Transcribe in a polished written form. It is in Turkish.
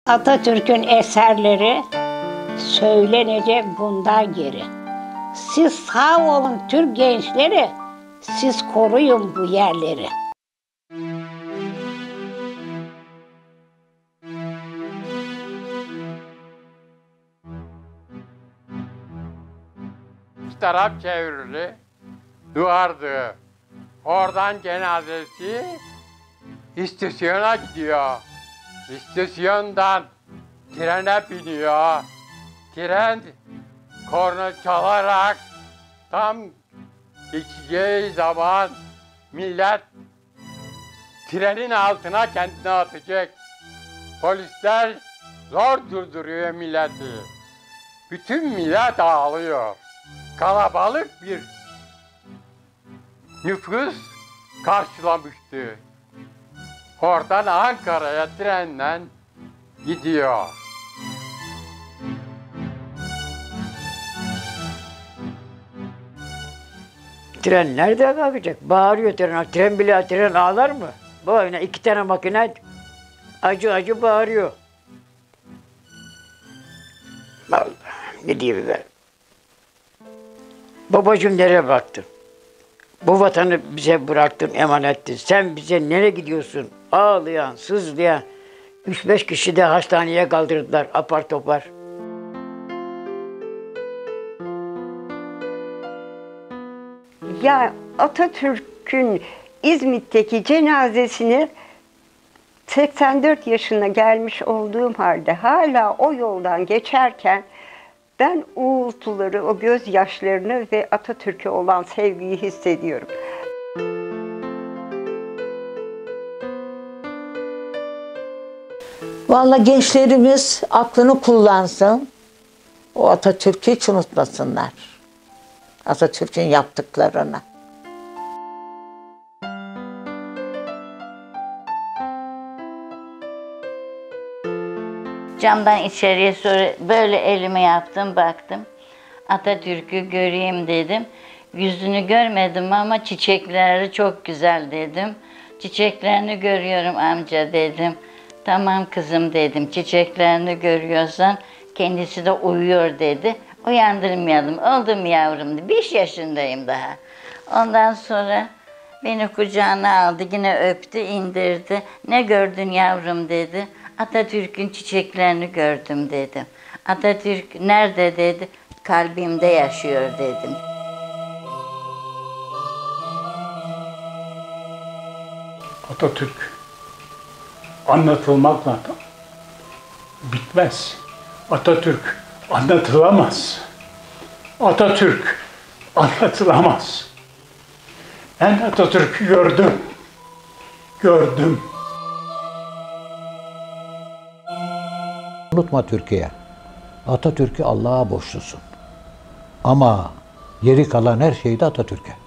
Atatürk'ün eserleri söylenecek bundan geri. Siz sağ olun Türk gençleri, siz koruyun bu yerleri. İki taraf çevrili duvardı. Oradan cenazesi istasyona gidiyor. İstasyondan trene biniyor. Tren korna çalarak tam geçeceği zaman millet trenin altına kendini atacak. Polisler zor durduruyor milleti. Bütün millet ağlıyor. Kalabalık bir nüfus karşılamıştı. Oradan Ankara'ya trenle gidiyor. Tren nerede kalkacak? Bağırıyor tren. Tren ağlar mı? Böyle iki tane makine acı acı bağırıyor. Vallahi ne diyeyim ben? Babacığım nereye baktın? Bu vatanı bize bıraktın, emanettin. Sen bize nereye gidiyorsun? Ağlayan, sızlayan. 3-5 kişi de hastaneye kaldırdılar apar topar. Ya Atatürk'ün İzmit'teki cenazesini 84 yaşına gelmiş olduğum halde hala o yoldan geçerken ben uğultuları, o gözyaşlarını ve Atatürk'e olan sevgiyi hissediyorum. Vallahi gençlerimiz aklını kullansın. O Atatürk'ü hiç unutmasınlar. Atatürk'ün yaptıklarını. Camdan içeriye sonra böyle elimi yaptım, baktım. Atatürk'ü göreyim dedim. Yüzünü görmedim ama çiçekleri çok güzel dedim. Çiçeklerini görüyorum amca dedim. Tamam kızım dedim, çiçeklerini görüyorsan kendisi de uyuyor dedi. Uyandırmayalım, oldu mu yavrum dedi. 5 yaşındayım daha. Ondan sonra beni kucağına aldı, yine öptü, indirdi. Ne gördün yavrum dedi. Atatürk'ün çiçeklerini gördüm dedim. Atatürk nerede dedi. Kalbimde yaşıyor dedim. Atatürk anlatılmakla bitmez. Atatürk anlatılamaz. Atatürk anlatılamaz. Ben Atatürk'ü gördüm. Gördüm. Unutma Türkiye, Atatürk'ü Allah'a borçlusun. Ama geri kalan her şey de Atatürk'e.